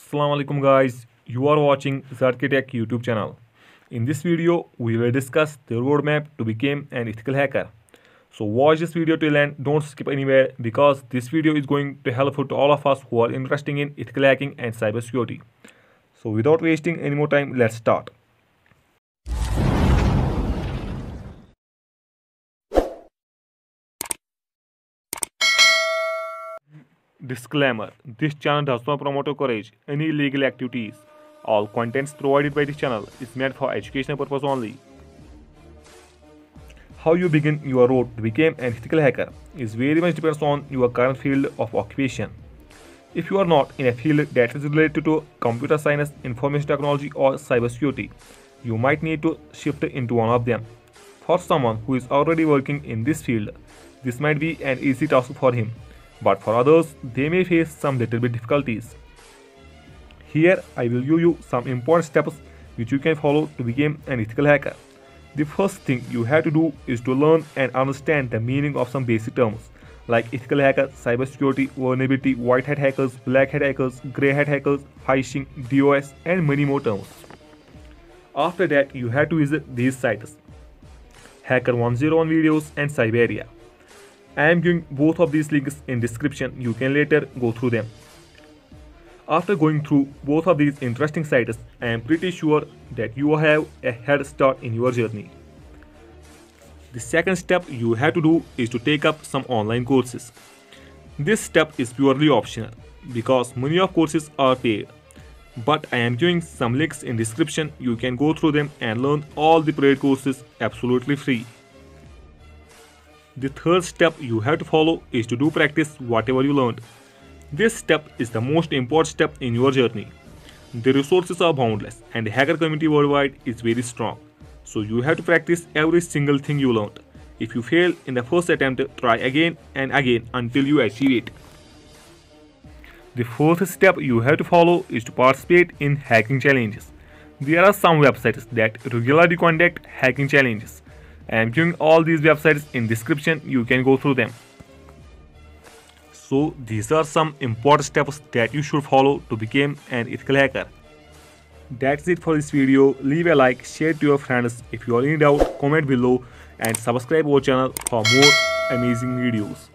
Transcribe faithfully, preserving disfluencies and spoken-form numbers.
Assalamu alaikum guys, you are watching Zadke Tech YouTube channel. In this video, we will discuss the roadmap to become an ethical hacker. So watch this video till end, don't skip anywhere because this video is going to helpful to all of us who are interested in ethical hacking and cybersecurity. So without wasting any more time, let's start. Disclaimer: this channel does not promote or encourage any illegal activities. All contents provided by this channel is meant for educational purpose only. How you begin your road to become an ethical hacker is very much depends on your current field of occupation. If you are not in a field that is related to computer science, information technology or cybersecurity, you might need to shift into one of them. For someone who is already working in this field, this might be an easy task for him. But for others, they may face some little bit difficulties. Here, I will give you some important steps which you can follow to become an ethical hacker. The first thing you have to do is to learn and understand the meaning of some basic terms like ethical hacker, cybersecurity, vulnerability, white hat hackers, black hat hackers, grey hat hackers, phishing, DOS, and many more terms. After that, you have to visit these sites: Hacker one oh one videos and Cyberia. I am giving both of these links in description. You can later go through them. After going through both of these interesting sites, I am pretty sure that you have a head start in your journey. The second step you have to do is to take up some online courses. This step is purely optional because many of courses are paid. But I am giving some links in description. You can go through them and learn all the paid courses absolutely free. The third step you have to follow is to do practice whatever you learned. This step is the most important step in your journey. The resources are boundless and the hacker community worldwide is very strong. So you have to practice every single thing you learned. If you fail in the first attempt, try again and again until you achieve it. The fourth step you have to follow is to participate in hacking challenges. There are some websites that regularly conduct hacking challenges. I am giving all these websites in description. You can go through them. So these are some important steps that you should follow to become an ethical hacker. That's it for this video. Leave a like, share it to your friends. If you are in doubt, comment below and subscribe our channel for more amazing videos.